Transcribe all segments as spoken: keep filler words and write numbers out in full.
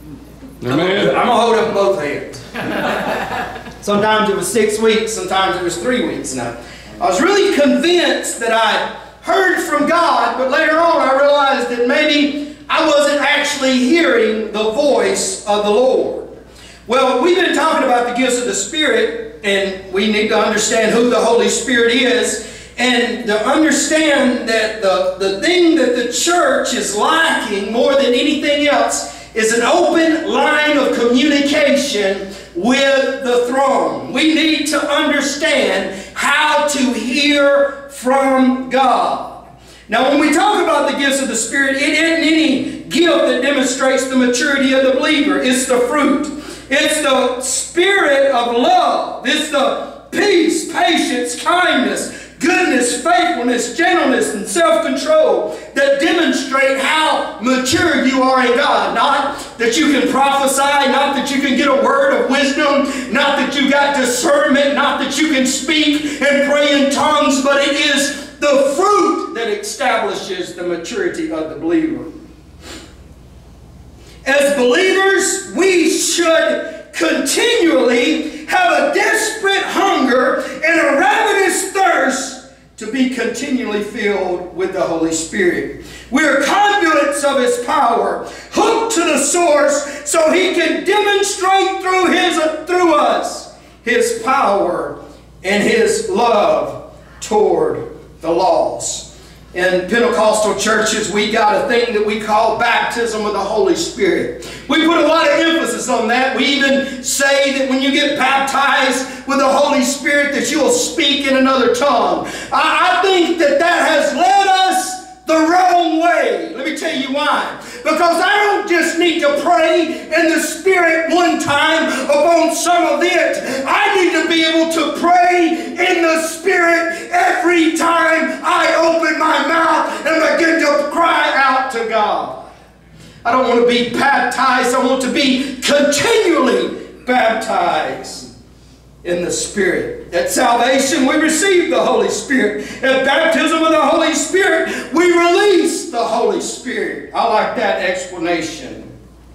Amen. I'm going to hold up both hands. Sometimes it was six weeks, sometimes it was three weeks now. I was really convinced that I heard from God, but later on I realized that maybe I wasn't actually hearing the voice of the Lord. Well, we've been talking about the gifts of the Spirit, and we need to understand who the Holy Spirit is, and to understand that the, the thing that the church is lacking more than anything else is an open line of communication with the throne. We need to understand how to hear from God. Now, when we talk about the gifts of the Spirit, it isn't any gift that demonstrates the maturity of the believer. It's the fruit. It's the spirit of love. It's the peace, patience, kindness, goodness, faithfulness, gentleness, and self-control that demonstrate how mature you are in God. Not that you can prophesy, not that you can get a word of wisdom, not that you got discernment, not that you can speak and pray in tongues, but it is the fruit that establishes the maturity of the believer. As believers, we should continually have a desperate hunger and a ravenous thirst to be continually filled with the Holy Spirit. We are conduits of His power, hooked to the source so He can demonstrate through, his, through us His power and His love toward the lost. In Pentecostal churches, we got a thing that we call baptism of the Holy Spirit. We put a lot of emphasis on that. We even say that when you get baptized with the Holy Spirit that you'll speak in another tongue. I, I think that that has led us the wrong way. Let me tell you why. Because I don't just need to pray in the Spirit one time upon some event. I need to be able to pray in the Spirit every time I open my mouth and begin to cry out to God. I don't want to be baptized. I want to be continually baptized in the Spirit. At salvation, we receive the Holy Spirit. At baptism of the Holy Spirit, we release the Holy Spirit. I like that explanation.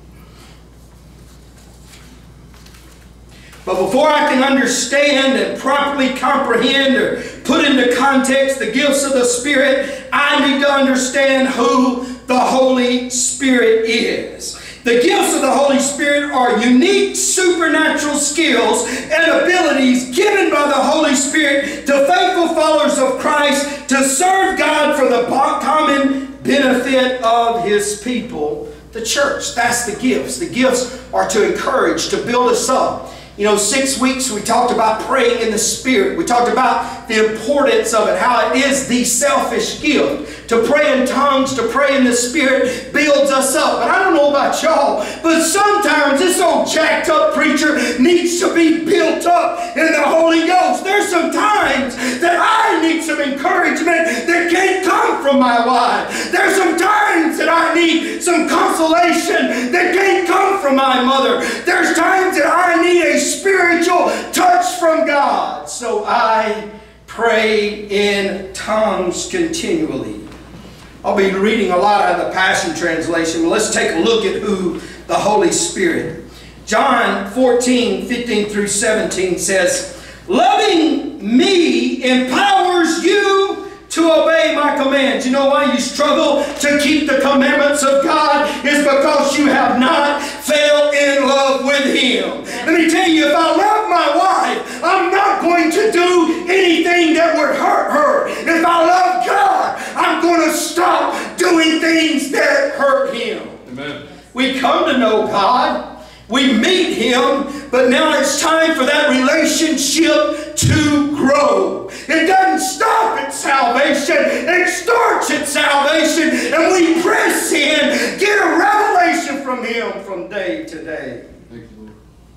But before I can understand and properly comprehend or put into context the gifts of the Spirit, I need to understand who the Holy Spirit is. The gifts of the Holy Spirit are unique supernatural skills and abilities given by the Holy Spirit to faithful followers of Christ to serve God for the common benefit of His people, the church. That's the gifts. The gifts are to encourage, to build us up. You know, six weeks we talked about praying in the Spirit. We talked about the importance of it, how it is the selfish gift. To pray in tongues, to pray in the Spirit builds us up. But I don't know about y'all, but sometimes this old jacked up preacher needs to be built up in the Holy Ghost. There's some times that I need some encouragement that can't come from my wife. There's some times that I need some consolation that can't come from my mother. There's times that I need a spiritual touch from God. So I pray in tongues continually. I'll be reading a lot out of the Passion Translation, but let's take a look at who the Holy Spirit. John fourteen, fifteen through seventeen says, loving me empowers you to obey my commands. You know why you struggle to keep the commandments of God? Is because you have not fell in love with Him. Let me tell you, if I love my wife, I'm not going to do anything that would hurt her. If I love God, I'm going to stop doing things that hurt Him. Amen. We come to know God. We meet Him, but now it's time for that relationship to grow. It doesn't stop at salvation. It starts at salvation, and we press in, get a revelation from Him from day to day. Thank you, Lord.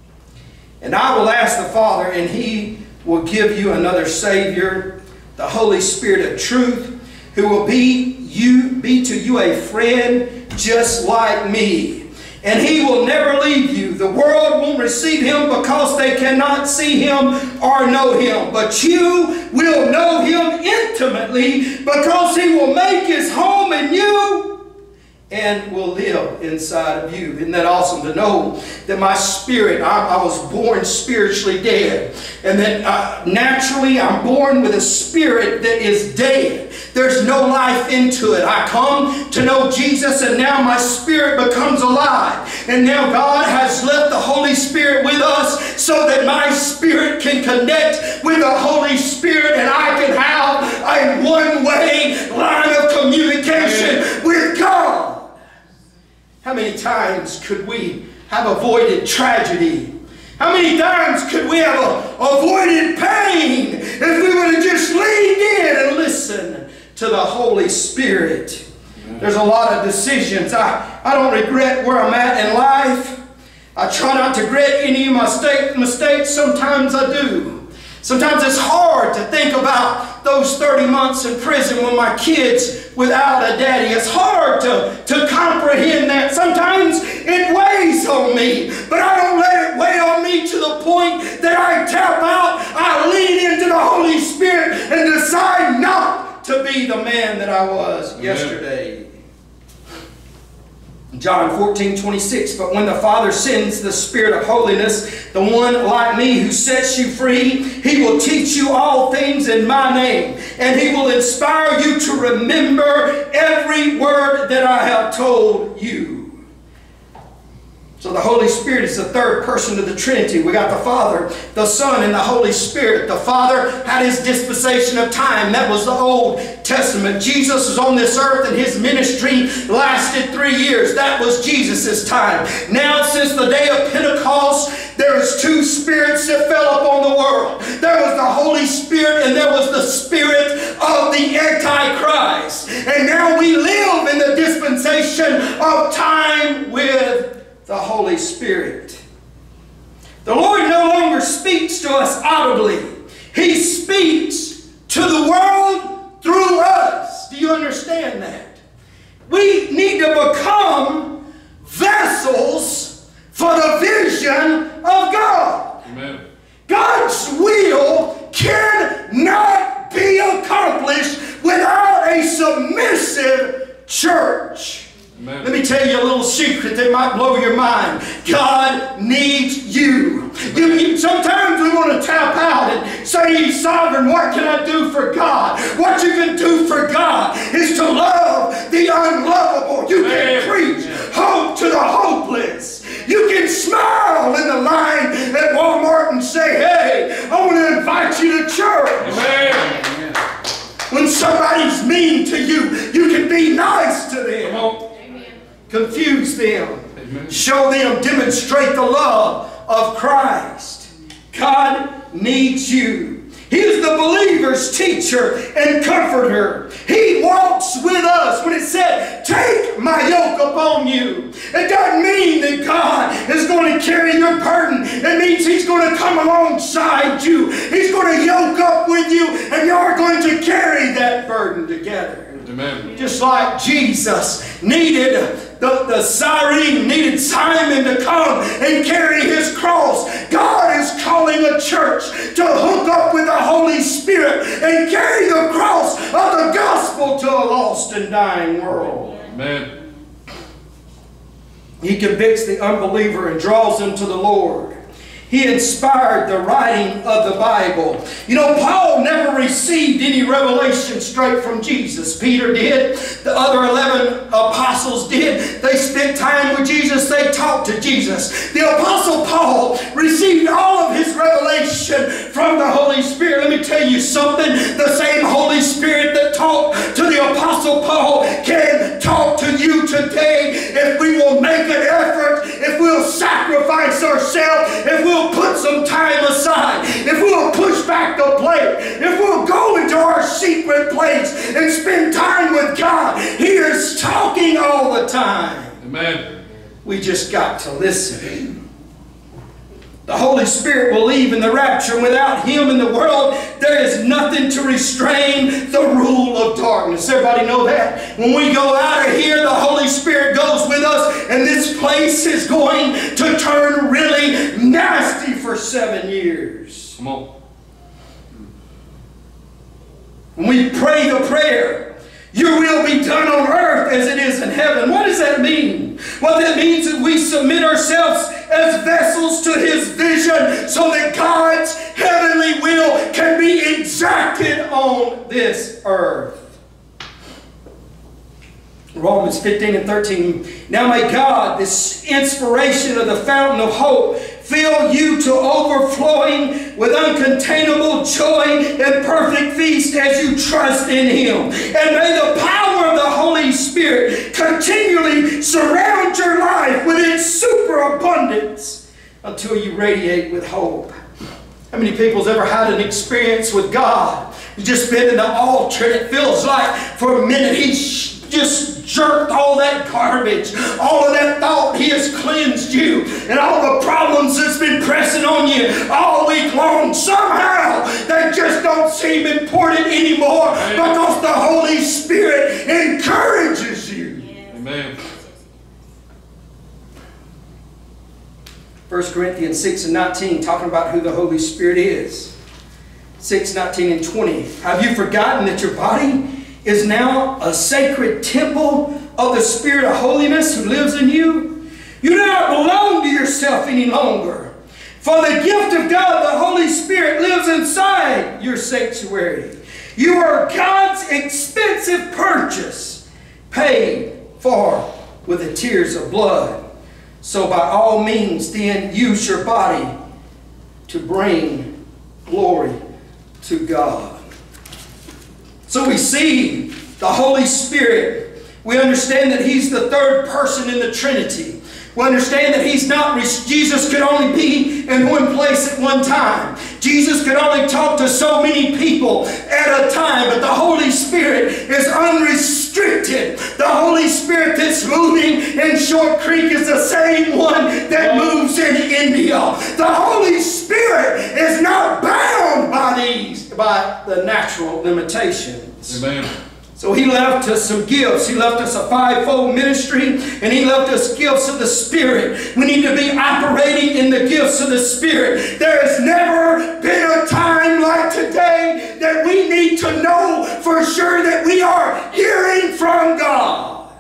And I will ask the Father, and He will give you another Savior, the Holy Spirit of truth, who will be you, be to you a friend just like me. And He will never leave you. The world won't receive Him because they cannot see Him or know Him. But you will know Him intimately because He will make His home in you and will live inside of you. Isn't that awesome to know that my spirit, I, I was born spiritually dead, and that uh, naturally I'm born with a spirit that is dead. There's no life into it. I come to know Jesus, and now my spirit becomes alive. And now God has left the Holy Spirit with us so that my spirit can connect with the Holy Spirit, and I can have a one-way line of communication with God. How many times could we have avoided tragedy? How many times could we have avoided pain if we would have just leaned in and listened to the Holy Spirit? There's a lot of decisions. I, I don't regret where I'm at in life. I try not to regret any of my mistake, mistakes. Sometimes I do. Sometimes it's hard to think about those thirty months in prison with my kids without a daddy. It's hard to, to comprehend that. Sometimes it weighs on me, but I don't let it weigh on me to the point that I tap out. I lean into the Holy Spirit and decide not to be the man that I was Amen. Yesterday. John fourteen twenty-six, but when the Father sends the Spirit of holiness, the one like me who sets you free, He will teach you all things in my name, and He will inspire you to remember every word that I have told you. So the Holy Spirit is the third person of the Trinity. We got the Father, the Son, and the Holy Spirit. The Father had His dispensation of time. That was the Old Testament. Jesus was on this earth and His ministry lasted three years. That was Jesus' time. Now, since the day of Pentecost, there's two spirits that fell upon the world. There was the Holy Spirit and there was the spirit of the Antichrist. And now we live in the dispensation of time with the Holy Spirit. The Lord no longer speaks to us audibly. He speaks to the world through us. Do you understand that? We need to become vessels for the vision of God. Amen. God's will cannot be accomplished without a submissive church. Amen. Let me tell you a little secret that might blow your mind. God needs you. you, you sometimes we want to tap out and say, He's sovereign. What can I do for God? What you can do for God is to love the unlovable. You Amen. can preach hope to the hopeless. You can smile in the line at Walmart and say, hey, I want to invite you to church. Amen. When somebody's mean to you, you can be nice to them. Come on. Confuse them. Amen. Show them, demonstrate the love of Christ. God needs you. He is the believer's teacher and comforter. He walks with us. When it said, take my yoke upon you, it doesn't mean that God is going to carry your burden. It means He's going to come alongside you. He's going to yoke up with you, and you're going to carry that burden together. Amen. Just like Jesus needed, the, the Cyrene needed Simon to come and carry his cross. God is calling a church to hook up with the Holy Spirit and carry the cross of the gospel to a lost and dying world. Amen. He convicts the unbeliever and draws them to the Lord. He inspired the writing of the Bible. You know, Paul never received any revelation straight from Jesus. Peter did. The other eleven apostles did. They spent time with Jesus. They talked to Jesus. The apostle Paul received all of his revelation from the Holy Spirit. Let me tell you something. The same Holy Spirit that talked to the apostle Paul can talk to you today if we will make an effort, if we'll sacrifice ourselves, if we'll put some time aside, if we'll push back the plate, if we'll go into our secret place and spend time with God. He is talking all the time. Amen. We just got to listen. The Holy Spirit will leave in the rapture, and without Him in the world, there is nothing to restrain the rule of darkness. Everybody know that? When we go out of here, the Holy Spirit goes with us, and this place is going to turn really nasty for seven years. Come on. When we pray the prayer, Your will be done on earth as it is in heaven. What does that mean? Well, that means that we submit ourselves as vessels to His vision so that God's heavenly will can be exacted on this earth. Romans fifteen and thirteen. Now may God, this inspiration of the fountain of hope, fill you to overflowing with uncontainable joy and perfect feast as you trust in Him. And may the power of the Holy Spirit continually surround your life with its superabundance until you radiate with hope. How many people's ever had an experience with God? You just been in the altar and it feels like for a minute He's just jerked all that garbage, all of that thought. He has cleansed you, and all the problems that's been pressing on you all week long, somehow they just don't seem important anymore because the Holy Spirit encourages you. Amen. First Corinthians six and nineteen, talking about who the Holy Spirit is. six, nineteen and twenty. Have you forgotten that your body is now a sacred temple of the Spirit of holiness who lives in you? You do not belong to yourself any longer. For the gift of God, the Holy Spirit, lives inside your sanctuary. You are God's expensive purchase, paid for with the tears of blood. So by all means, then, use your body to bring glory to God. So we see the Holy Spirit. We understand that He's the third person in the Trinity. We understand that He's not, Jesus could only be in one place at one time. Jesus could only talk to so many people at a time, but the Holy Spirit is unrestricted. The Holy Spirit that's moving in Short Creek is the same one that moves in India. The Holy Spirit is not bound by these, by the natural limitations. Amen. So He left us some gifts. He left us a fivefold ministry, and He left us gifts of the Spirit. We need to be operating in the gifts of the Spirit. There has never been a time like today that we need to know for sure that we are hearing from God.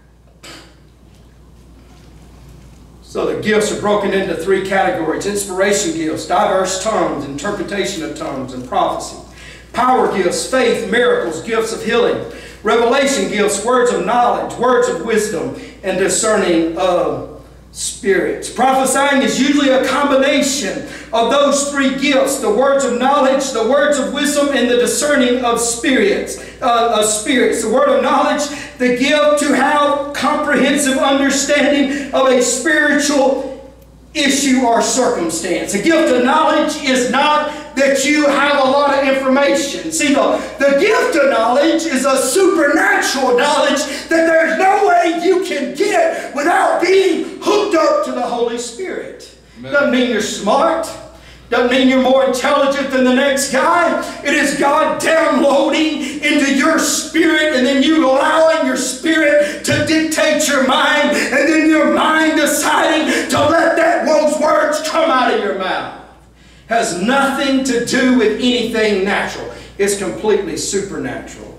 So the gifts are broken into three categories: inspiration gifts, diverse tongues, interpretation of tongues, and prophecy. Power gifts, faith, miracles, gifts of healing. Revelation gifts, words of knowledge, words of wisdom, and discerning of spirits. Prophesying is usually a combination of those three gifts: the words of knowledge, the words of wisdom, and the discerning of spirits. Uh, of spirits. The word of knowledge, the gift to have comprehensive understanding of a spiritual issue or circumstance. A gift of knowledge is not that you have a lot of information. See, the, the gift of knowledge is a supernatural knowledge that there's no way you can get without being hooked up to the Holy Spirit. Amen. Doesn't mean you're smart. Doesn't mean you're more intelligent than the next guy. It is God downloading into your spirit, and then you allowing your spirit to dictate your mind, and then your mind deciding to let that those words come out of your mouth. Has nothing to do with anything natural. It's completely supernatural.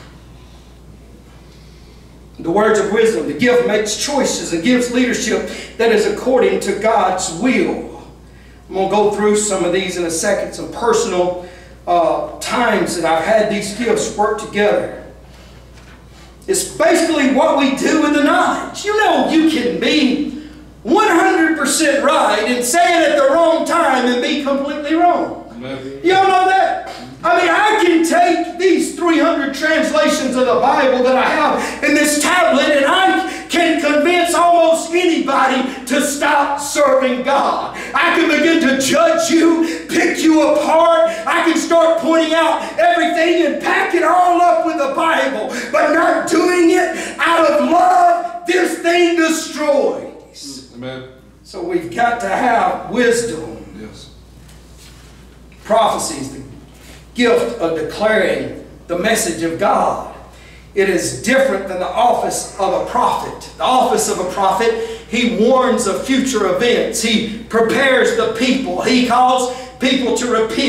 The words of wisdom, the gift makes choices and gives leadership that is according to God's will. I'm going to go through some of these in a second, some personal uh, times that I've had these gifts work together. It's basically what we do with the knowledge. You know, you can be one hundred percent right and say it at the wrong time and be completely wrong. Amen. You all know that? I mean, I can take these three hundred translations of the Bible that I have in this tablet, and I can convince almost anybody to stop serving God. I can begin to judge you, pick you apart. I can start pointing out everything and pack it all up with the Bible, but not doing it out of love. This thing destroys. Amen. So we've got to have wisdom. Yes. Prophecies, the gift of declaring the message of God. It is different than the office of a prophet. The office of a prophet, he warns of future events. He prepares the people. He calls people to repent.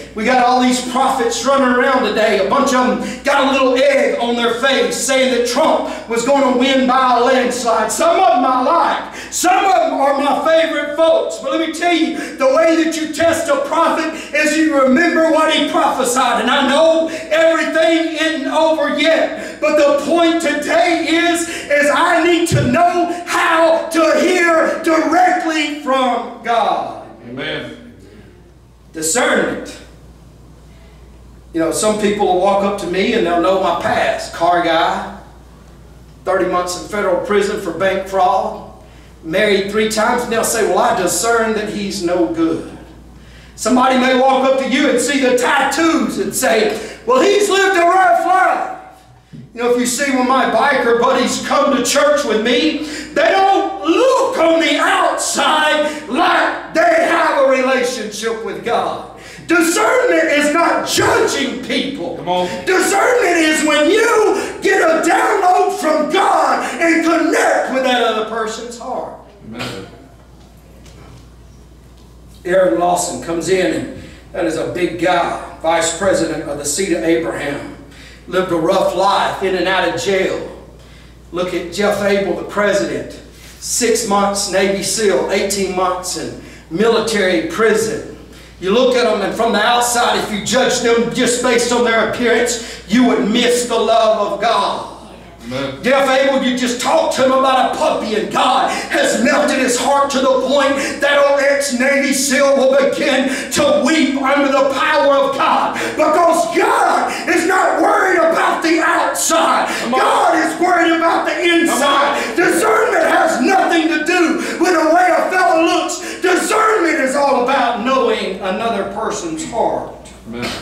We got all these prophets running around today. A bunch of them got a little egg on their face saying that Trump was going to win by a landslide. Some of them I like. Some of them are my favorite folks. But let me tell you, the way that you test a prophet is you remember what he prophesied. And I know everything isn't over yet. But the point today is, is I need to know how to hear directly from God. Amen. Discernment. You know, some people will walk up to me and they'll know my past. Car guy, thirty months in federal prison for bank fraud, married three times, and they'll say, well, I discern that he's no good. Somebody may walk up to you and see the tattoos and say, well, he's lived a rough life. You know, if you see when my biker buddies come to church with me, they don't look on the outside like they have a relationship with God. Discernment is not judging people. Come on. Discernment is when you get a download from God and connect with that other person's heart. Amen. Aaron Lawson comes in, and that is a big guy, vice president of the Seed of Abraham. Lived a rough life, in and out of jail. Look at Jeff Abel, the president. Six months Navy SEAL, eighteen months in military prison. You look at them, and from the outside, if you judge them just based on their appearance, you would miss the love of God. Amen. Jeff Abel, you just talk to him about a puppy, and God has melted his heart to the point that old ex-Navy SEAL will begin to weep under the power of God, because God is not worried about the outside. God is worried about the inside. Discernment has nothing to do with the way a fellow looks. Discernment is all about knowing another person's heart. Amen.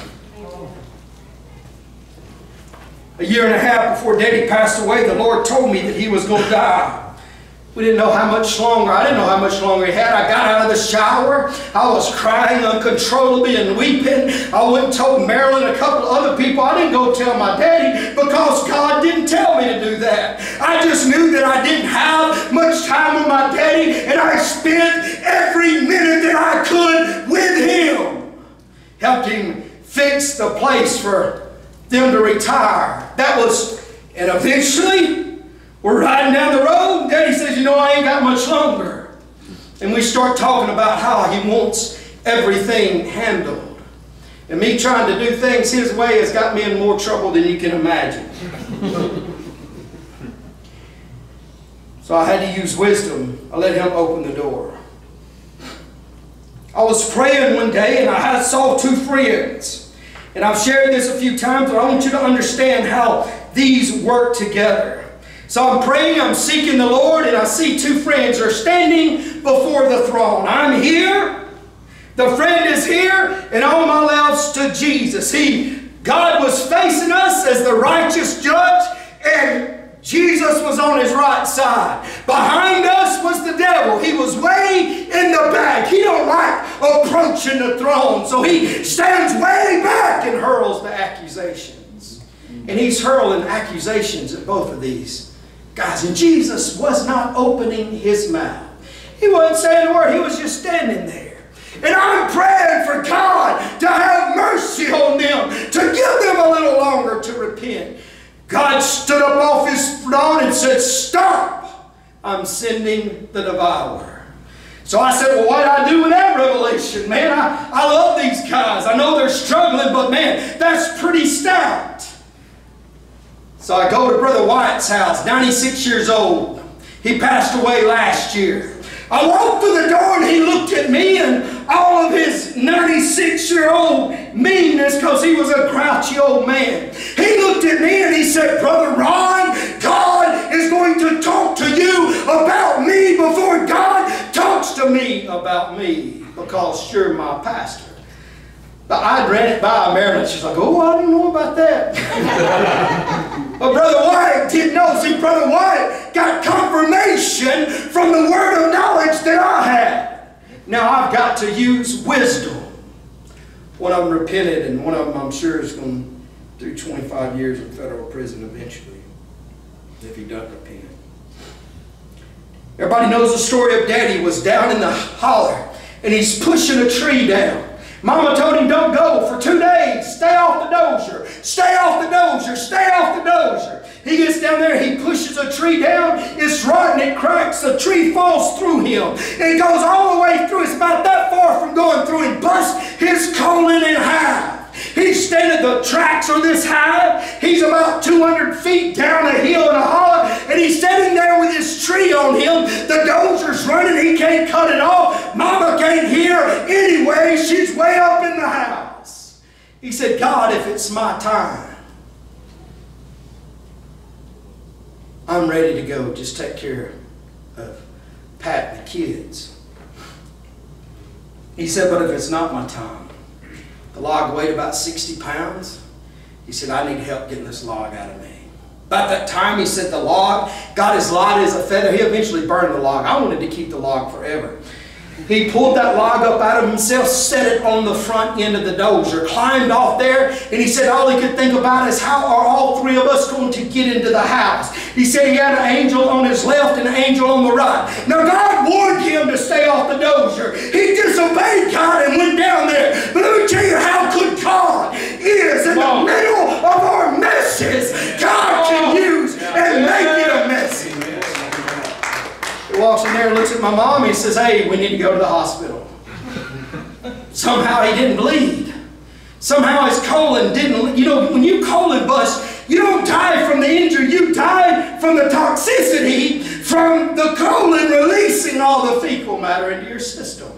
A year and a half before Daddy passed away, the Lord told me that he was going to die. We didn't know how much longer. I didn't know how much longer he had. I got out of the shower. I was crying uncontrollably and weeping. I went and told Marilyn and a couple of other people. I didn't go tell my daddy because God didn't tell me to do that. I just knew that I didn't have much time with my daddy, and I spent every minute that I could with him. Helped him fix the place for them to retire. That was, and eventually we're riding down the road, and Daddy says, you know, I ain't got much longer. And we start talking about how he wants everything handled. And me trying to do things his way has got me in more trouble than you can imagine. So I had to use wisdom. I let him open the door. I was praying one day, and I had saw two friends. And I've shared this a few times, but I want you to understand how these work together. So I'm praying, I'm seeking the Lord, and I see two friends are standing before the throne. I'm here, the friend is here, and on my left's to Jesus. He, God was facing us as the righteous judge, and Jesus was on his right side. Behind us was the devil. He was way in the back. He don't like approaching the throne. So he stands way back and hurls the accusations. And he's hurling accusations at both of these guys. And Jesus was not opening his mouth. He wasn't saying a word. He was just standing there. And I'm praying for God to have mercy on them, to give them a little longer to repent. God stood up off his throne and said, stop, I'm sending the devourer. So I said, well, what did I do with that revelation? Man, I, I love these guys. I know they're struggling, but man, that's pretty stout. So I go to Brother Wyatt's house, ninety-six years old. He passed away last year. I walked through the door, and he looked at me and all of his ninety-six-year-old meanness, because he was a grouchy old man. He looked at me and he said, Brother Ron, God is going to talk to you about me before God talks to me about me, because you're my pastor. But I'd ran it by Marilyn. She's like, oh, I didn't know about that. But Brother Wyatt didn't know. See, Brother Wyatt got confirmation from the word of knowledge that I had. Now I've got to use wisdom. One of them repented, and one of them, I'm sure, is going to do twenty-five years in federal prison eventually, if he doesn't repent. Everybody knows the story of Daddy was down in the holler, and he's pushing a tree down. Mama told him, don't go for two days. Stay off the dozier. Stay off the dozier. Stay off the dozier. He gets down there. He pushes a tree down. It's rotten. It cracks. The tree falls through him. It goes all the way through. It's about that far from going through and busts his colon in half. He's standing, the tracks are this high. He's about two hundred feet down a hill in a hollow. And he's standing there with his tree on him. The dozer's running. He can't cut it off. Mama can't hear. Anyway, she's way up in the house. He said, God, if it's my time, I'm ready to go. Just take care of Pat and the kids. He said, but if it's not my time, the log weighed about sixty pounds. He said, I need help getting this log out of me. About that time, he said, the log got as light as a feather. He eventually burned the log. I wanted to keep the log forever. He pulled that log up out of himself, set it on the front end of the dozer, climbed off there, and he said all he could think about is how are all three of us going to get into the house. He said he had an angel on his left and an angel on the right. Now God warned him to stay off the dozer. He disobeyed God and went down there. But let me tell you how good God is. In the middle of our messes, God can use and make it a message. He walks in there and looks at my mom. He says, hey, we need to go to the hospital. Somehow he didn't bleed. Somehow his colon didn't, you know, when you colon bust, you don't die from the injury. You die from the toxicity from the colon releasing all the fecal matter into your system.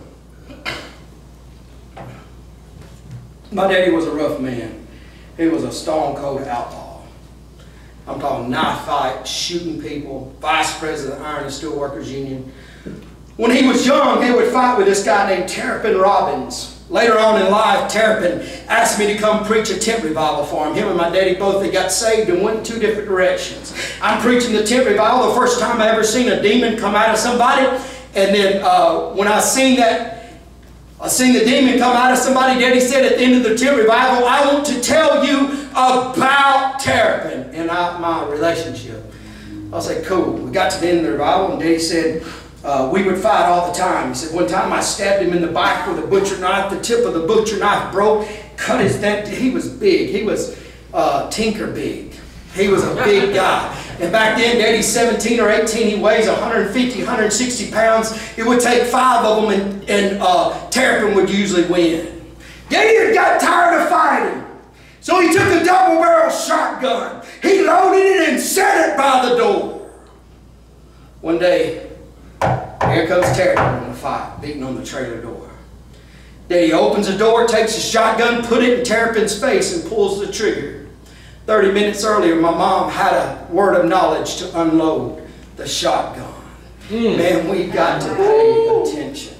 My daddy was a rough man. He was a stone cold outlaw. I'm talking knife fight, shooting people, vice president of the Iron and Steel Workers Union. When he was young, he would fight with this guy named Terrapin Robbins. Later on in life, Terrapin asked me to come preach a tent revival for him. Him and my daddy both, they got saved and went in two different directions. I'm preaching the tent revival, the first time I ever seen a demon come out of somebody. And then uh, when I seen that, I seen the demon come out of somebody, Daddy said at the end of the tent revival, I want to tell you about Terrapin and I, my relationship. I said, cool. We got to the end of the revival and Daddy said, uh, we would fight all the time. He said, one time I stabbed him in the back with a butcher knife. The tip of the butcher knife broke, cut his neck. He was big. He was uh, tinker big. He was a big guy. And back then, Daddy's seventeen or eighteen, he weighs one hundred fifty, one hundred sixty pounds. It would take five of them and, and uh, Terrapin would usually win. Daddy had got tired of fighting. So he took a double-barrel shotgun. He loaded it and set it by the door. One day, here comes Terrapin in the fight, beating on the trailer door. Daddy opens the door, takes his shotgun, put it in Terrapin's face and pulls the trigger. Thirty minutes earlier, my mom had a word of knowledge to unload the shotgun. Mm. Man, we got to pay attention.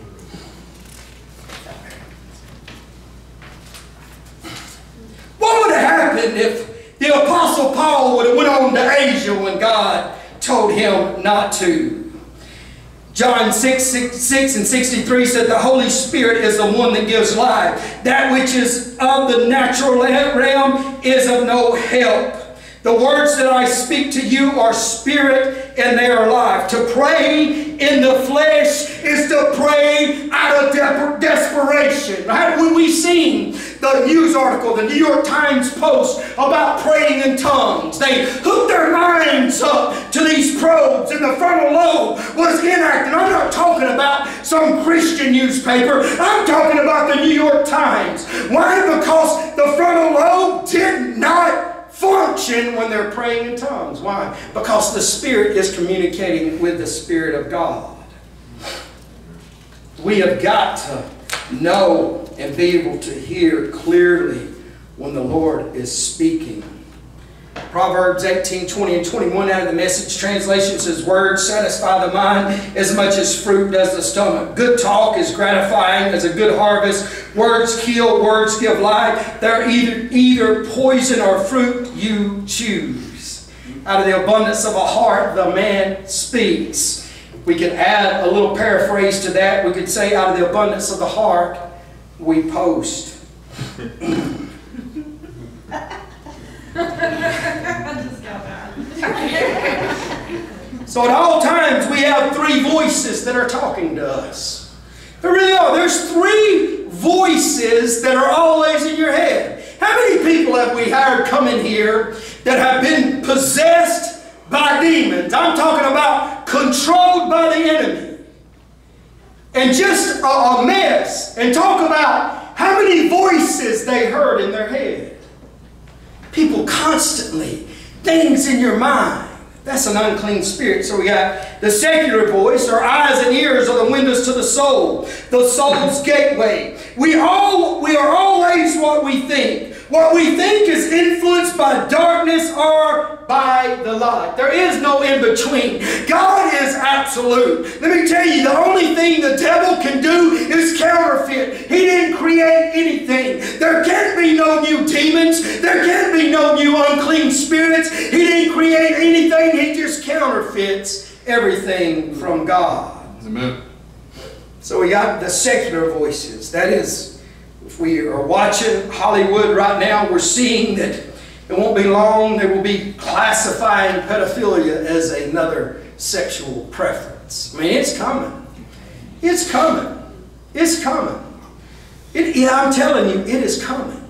What would have happened if the Apostle Paul would have went on to Asia when God told him not to? John six, six, six and sixty-three said the Holy Spirit is the one that gives life. That which is of the natural realm is of no help. The words that I speak to you are spirit and they are life. To pray in the flesh is to pray out of de desperation. Right? When we seen the news article, the New York Times post about praying in tongues, they hooked their minds up to these probes and the frontal lobe was inactive. I'm not talking about some Christian newspaper. I'm talking about the New York Times. Why? Because the frontal lobe did not function when they're praying in tongues. Why? Because the Spirit is communicating with the Spirit of God. We have got to know and be able to hear clearly when the Lord is speaking. Proverbs eighteen, twenty and twenty-one out of the Message translation says, words satisfy the mind as much as fruit does the stomach. Good talk is gratifying as a good harvest. Words kill, words give life. They're either, either poison or fruit, you choose. Out of the abundance of a heart, the man speaks. We could add a little paraphrase to that. We could say, out of the abundance of the heart, we post. So at all times we have three voices that are talking to us. There really are. There's three voices that are always in your head. How many people have we hired come in here that have been possessed by demons? I'm talking about controlled by the enemy. And just a, a mess. And talk about how many voices they heard in their head. People constantly, things in your mind. That's an unclean spirit. So we got the secular voice. Our eyes and ears are the windows to the soul. The soul's gateway. We all we are always what we think. What we think is influenced by darkness or by the light. There is no in-between. God is absolute. Let me tell you, the only thing the devil can do is counterfeit. He didn't create anything. There can't be no new demons. There can't be no new unclean spirits. He didn't create anything. He just counterfeits everything from God. Amen. So we got the secular voices. That is, if we are watching Hollywood right now, we're seeing that it won't be long, they will be classifying pedophilia as another sexual preference. I mean, it's coming. It's coming. It's coming. It, yeah, I'm telling you, it is coming.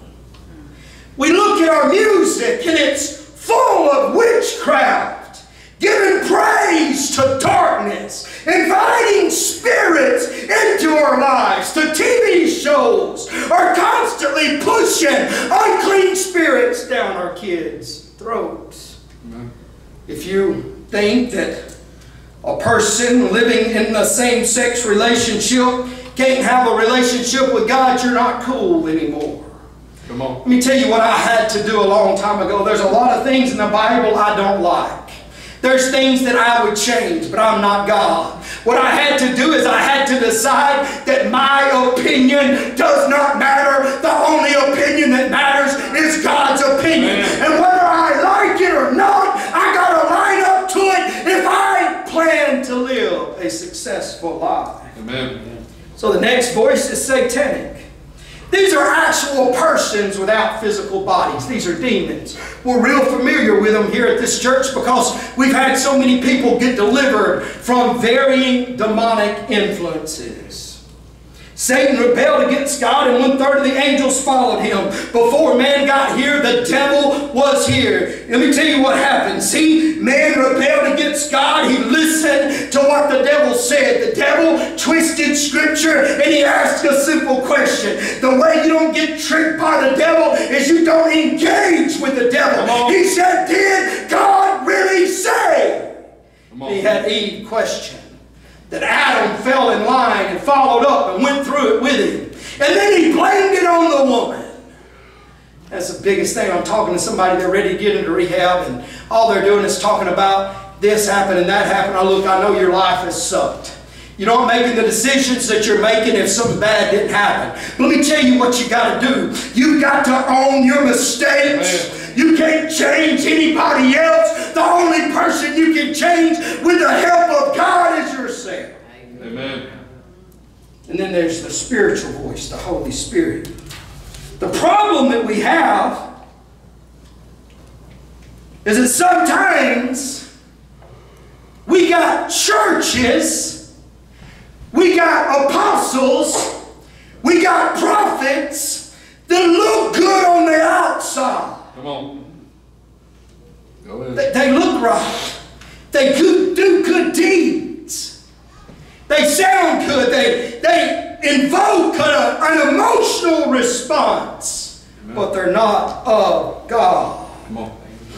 We look at our music and it's full of witchcraft, giving praise to darkness, inviting spirits into our lives. The T V shows are constantly pushing unclean spirits down our kids' throats. Amen. If you think that a person living in the same-sex relationship can't have a relationship with God, you're not cool anymore. Come on. Let me tell you what I had to do a long time ago. There's a lot of things in the Bible I don't like. There's things that I would change, but I'm not God. What I had to do is I had to decide that my opinion does not matter. The only opinion that matters is God's opinion. Amen. And whether I like it or not, I got to line up to it if I plan to live a successful life. Amen. So the next voice is satanic. These are actual persons without physical bodies. These are demons. We're real familiar with them here at this church because we've had so many people get delivered from varying demonic influences. Satan rebelled against God and one third of the angels followed him. Before man got here, the devil was here. Let me tell you what happened. See, man rebelled against God. He listened to what the devil said. The devil twisted Scripture and he asked a simple question. The way you don't get tricked by the devil is you don't engage with the devil. He said, did God really say? He had Eve question. That Adam fell in line and followed up and went through it with him. And then he blamed it on the woman. That's the biggest thing. I'm talking to somebody, they're ready to get into rehab and all they're doing is talking about this happened and that happened. Oh, look, I know your life has sucked. You're not making the decisions that you're making if something bad didn't happen. But let me tell you what you got to do. You've got to own your mistakes. Amen. You can't change anybody else. The only person you can change with the help of God is yourself. Amen. And then there's the spiritual voice, the Holy Spirit. The problem that we have is that sometimes we got churches, we got apostles, we got prophets that look good on the outside. Come on. Go ahead. They, they look right. They do, do good deeds. They sound good. They, they invoke a, an emotional response. Amen. But they're not of God. Come on.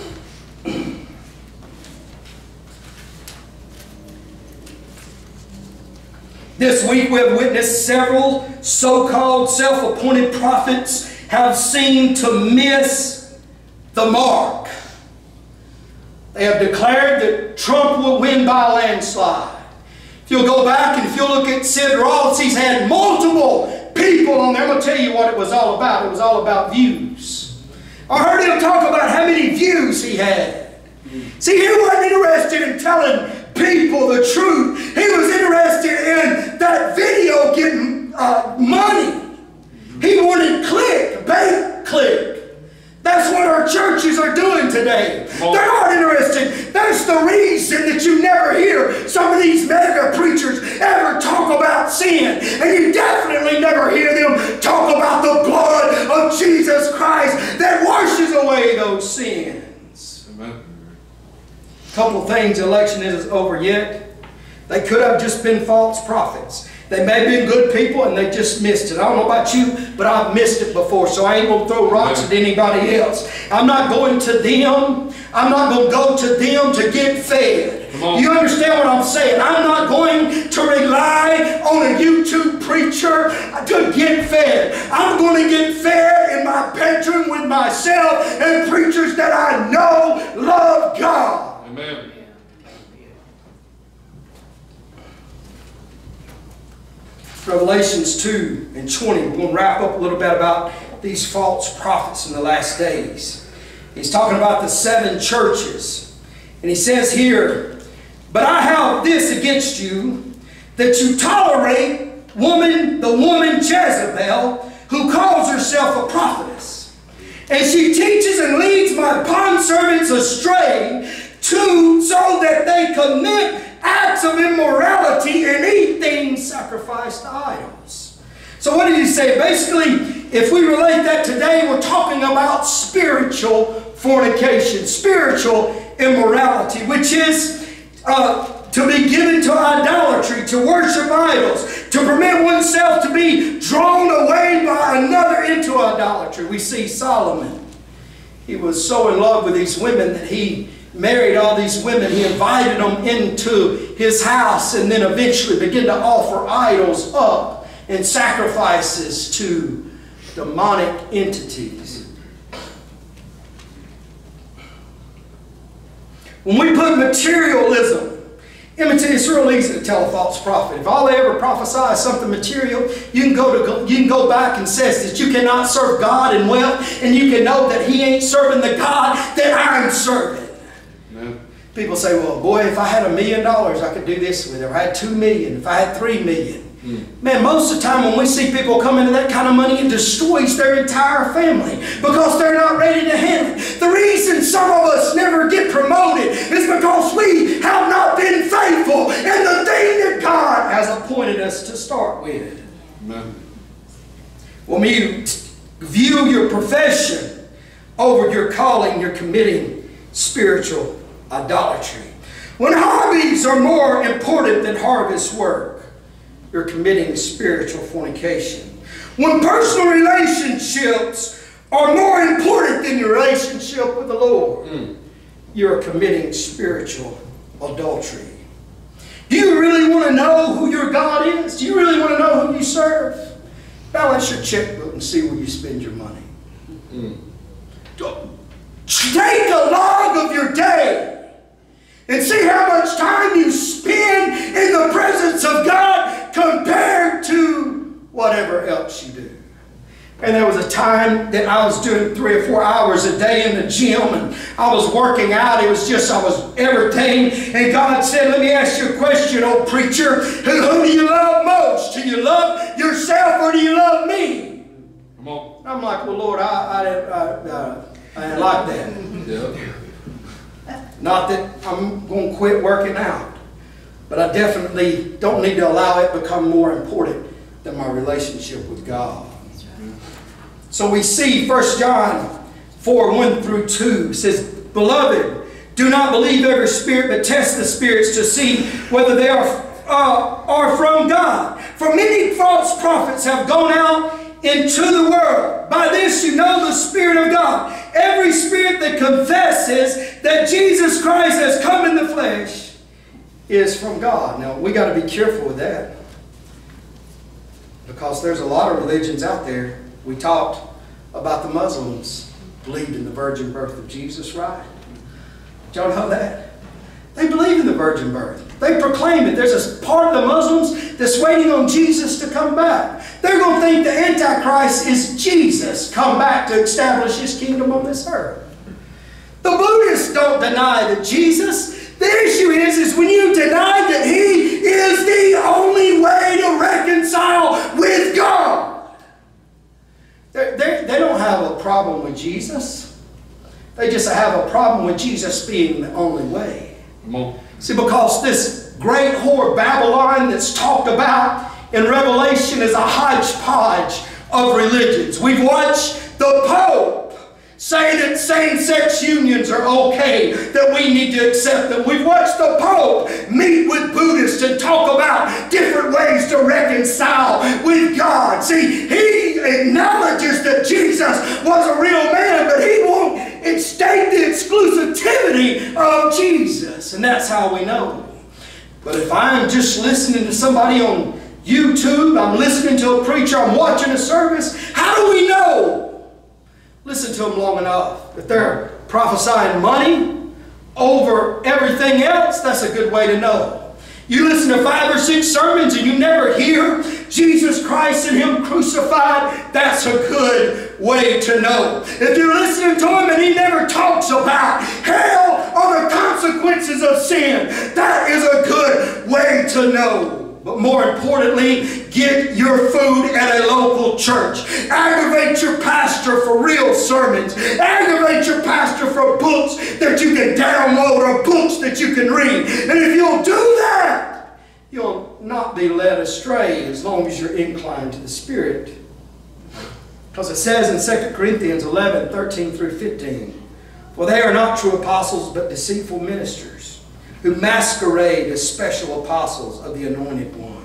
This week we have witnessed several so-called self-appointed prophets have seemed to miss the mark. They have declared that Trump will win by a landslide. If you'll go back and if you'll look at Sid Roth, he's had multiple people on there. I'm going to tell you what it was all about. It was all about views. I heard him talk about how many views he had. See, he wasn't interested in telling people the truth. He was interested in that video getting uh, money. He wanted click, bait, click. That's what our churches are doing today. They're not interested. That's the reason that you never hear some of these mega preachers ever talk about sin. And you certainly never hear them talk about the blood of Jesus Christ that washes away those sins. Amen. A couple of things, election isn't over yet. They could have just been false prophets. They may have been good people and they just missed it. I don't know about you, but I've missed it before, so I ain't going to throw rocks at anybody else. I'm not going to them. I'm not going to go to them to get fed. You understand what I'm saying? I'm not going to rely on a YouTube preacher to get fed. I'm going to get fed in my bedroom with myself and preachers that I know love God. Amen. Revelations two and twenty. We're going to wrap up a little bit about these false prophets in the last days. He's talking about the seven churches. And he says here, "But I have this against you, that you tolerate woman, the woman Jezebel, who calls herself a prophetess. And she teaches and leads my bondservants astray, to, so that they commit acts of immorality and eat things sacrificed to idols." So what did he say? Basically, if we relate that today, we're talking about spiritual fornication, spiritual immorality, which is uh, to be given to idolatry, to worship idols, to permit oneself to be drawn away by another into idolatry. We see Solomon. He was so in love with these women that he married all these women. He invited them into his house and then eventually began to offer idols up and sacrifices to demonic entities. When we put materialism, it's real easy to tell a false prophet. If all they ever prophesy is something material, you can go to you can go back and says that you cannot serve God in wealth, and you can know that He ain't serving the God that I'm serving. People say, well, boy, if I had a million dollars, I could do this with it. If I had two million, if I had three million. Mm. Man, most of the time when we see people come into that kind of money, it destroys their entire family because they're not ready to handle it. The reason some of us never get promoted is because we have not been faithful in the thing that God has appointed us to start with. Amen. When you view your profession over your calling, you're committing spiritual idolatry. When hobbies are more important than harvest work, you're committing spiritual fornication. When personal relationships are more important than your relationship with the Lord, mm. you're committing spiritual adultery. Do you really want to know who your God is? Do you really want to know who you serve? Balance your checkbook and see where you spend your money. Mm. Take a log of your day and see how much time you spend in the presence of God compared to whatever else you do. And there was a time that I was doing three or four hours a day in the gym, and I was working out. It was just, I was everything. And God said, let me ask you a question, old preacher. Who, who do you love most? Do you love yourself or do you love me? Come on. I'm like, well, Lord, I, I, I, uh, I didn't like that. Yeah. Not that I'm going to quit working out, but I definitely don't need to allow it to become more important than my relationship with God. So we see First John four, one through two says, Beloved, do not believe every spirit, but test the spirits to see whether they are, uh, are from God. For many false prophets have gone out into the world. By this you know the Spirit of God. Every spirit that confesses that Jesus Christ has come in the flesh is from God. Now, we got to be careful with that, because there's a lot of religions out there. We talked about the Muslims believed in the virgin birth of Jesus, right? Did y'all know that? They believe in the virgin birth. They proclaim it. There's a part of the Muslims that's waiting on Jesus to come back. They're going to think the Antichrist is Jesus come back to establish His kingdom on this earth. The Buddhists don't deny that Jesus. The issue is, is when you deny that He is the only way to reconcile with God. They're, they're, they don't have a problem with Jesus. They just have a problem with Jesus being the only way. Come on. See, because this great whore Babylon that's talked about in Revelation is a hodgepodge of religions. We've watched the Pope say that same-sex unions are okay, that we need to accept them. We've watched the Pope meet with Buddhists and talk about different ways to reconcile with God. See, he acknowledges that Jesus was a real man, but he won't state the exclusivity of Jesus. And that's how we know. But if I'm just listening to somebody on YouTube, I'm listening to a preacher, I'm watching a service, how do we know? Listen to them long enough. If they're prophesying money over everything else, that's a good way to know. You listen to five or six sermons and you never hear Jesus Christ and Him crucified, that's a good way to know. If you're listening to Him and He never talks about hell or the consequences of sin, that is a good way to know. But more importantly, get your food at a local church. Aggravate your pastor for real sermons. Aggravate your pastor for books that you can download or books that you can read. And if you'll do that, you'll not be led astray as long as you're inclined to the Spirit. Because it says in Second Corinthians eleven, thirteen through fifteen, "For they are not true apostles, but deceitful ministers, who masquerade as special apostles of the Anointed One."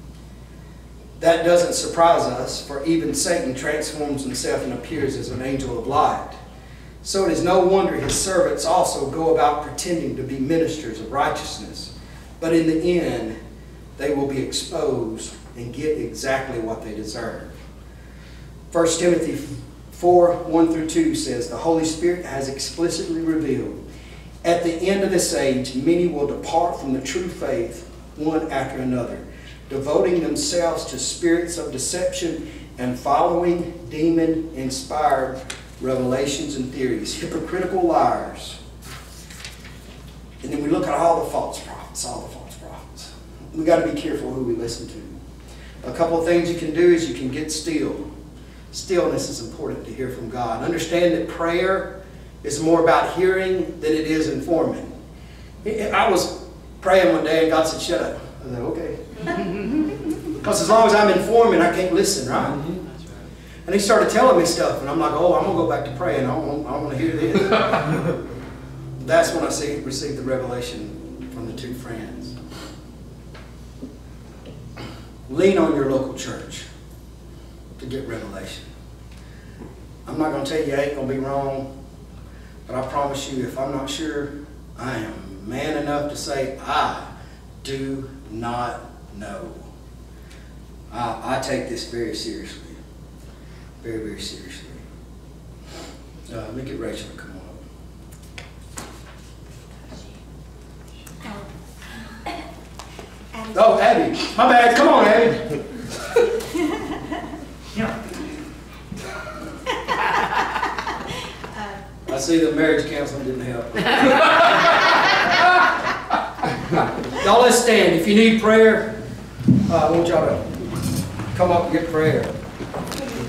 That doesn't surprise us, for even Satan transforms himself and appears as an angel of light. So it is no wonder his servants also go about pretending to be ministers of righteousness. But in the end, they will be exposed and get exactly what they deserve. First Timothy four, one through two says, "The Holy Spirit has explicitly revealed, at the end of this age, many will depart from the true faith, one after another, devoting themselves to spirits of deception and following demon-inspired revelations and theories," hypocritical liars. And then we look at all the false prophets, all the false prophets. We've got to be careful who we listen to. A couple of things you can do is you can get still. Stillness is important to hear from God. Understand that prayer is more about hearing than it is informing. I was praying one day and God said, "Shut up." I was like, okay. Because as long as I'm informing, I can't listen, right? Mm-hmm. And he started telling me stuff, and I'm like, oh, I'm going to go back to praying. I don't, I don't want to hear this. That's when I see, received the revelation from the two friends. Lean on your local church to get revelation. I'm not going to tell you I ain't going to be wrong. But I promise you, if I'm not sure, I am man enough to say, I do not know. I, I take this very seriously. Very, very seriously. Uh, let me get Rachel to come on up. Oh, Abby. My bad. Come on, Abby. Yeah. I see the marriage counseling didn't help. Y'all, let's stand. If you need prayer, uh, I want y'all to come up and get prayer.